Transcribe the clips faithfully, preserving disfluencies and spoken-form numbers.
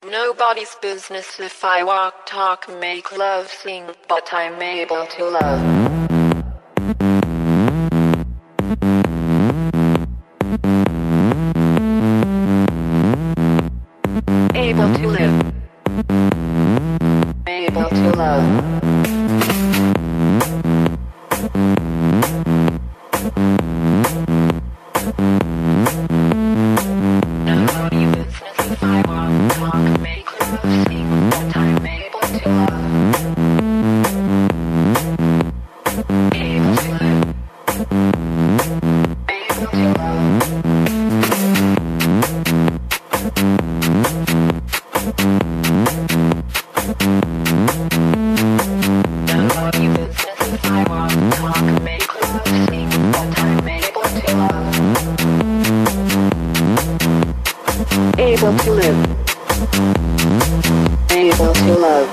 Nobody's business if I walk, talk, make love, sing, but I'm able to love. Able to live. Able to love. Nobody's business if I walk, talk, make love, sing, but I'm able to love. Able to live. Able to love. Nobody's business if I walk, talk, make love, sing, but I'm able to love. Able to live. Able to love.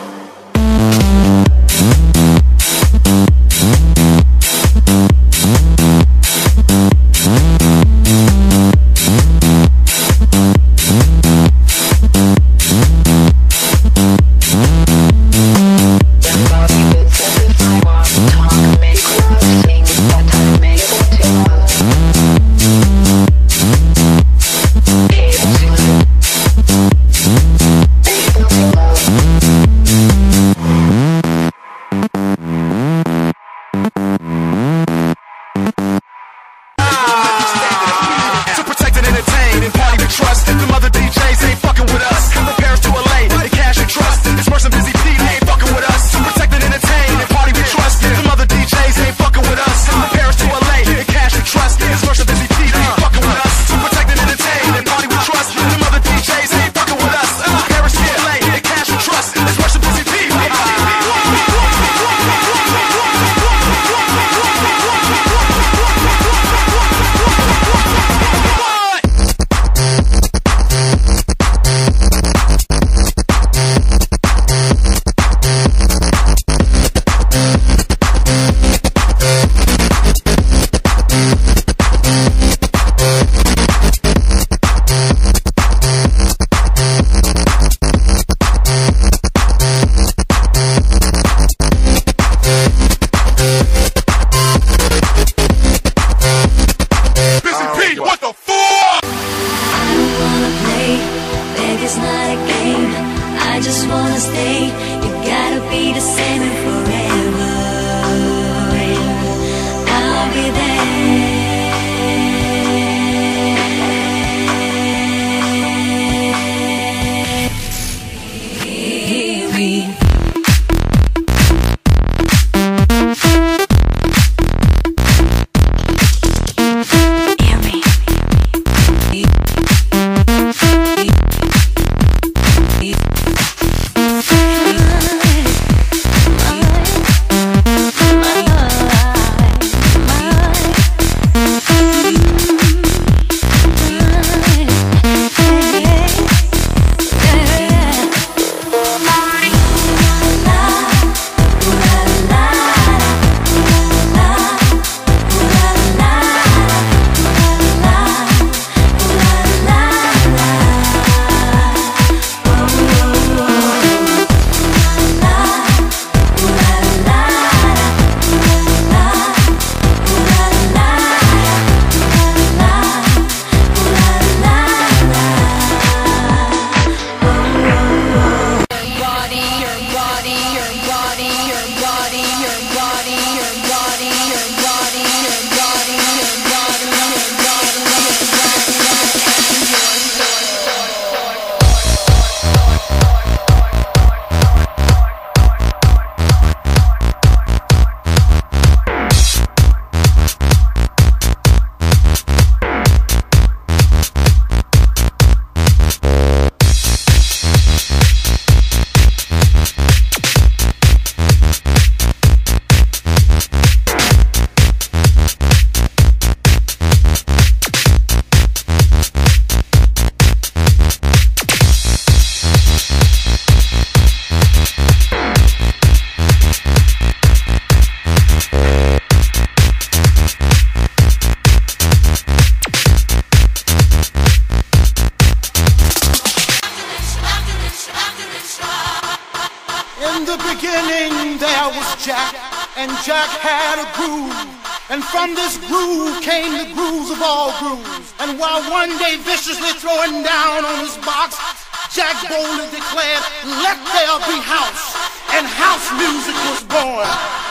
Bye. the beginning there was Jack, and Jack had a groove, and from this groove came the grooves of all grooves. And while one day viciously throwing down on his box, Jack boldly declared, "Let there be house," and house music was born.